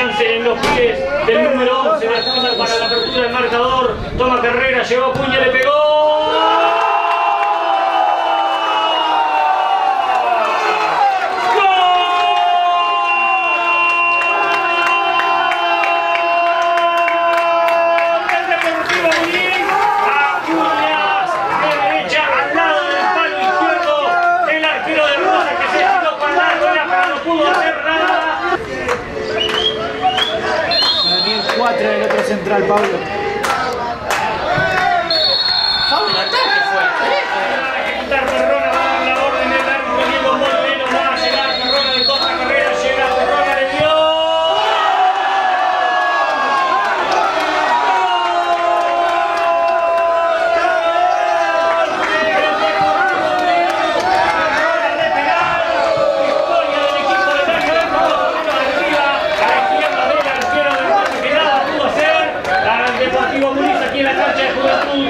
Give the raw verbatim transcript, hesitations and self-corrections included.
Jansen en los pies del número once de Acuña para la apertura del marcador. Toma carrera, llegó Acuña, le pegó. cuatro del otro central, Pablo. Pablo, el ataque fue. Va a ejecutar Perrona, va a dar la orden del árbitro Diego Moreno, va a llegar Perrona de Costa Carrera, llega Perrona, le dio. Aquí en la cancha de Juventud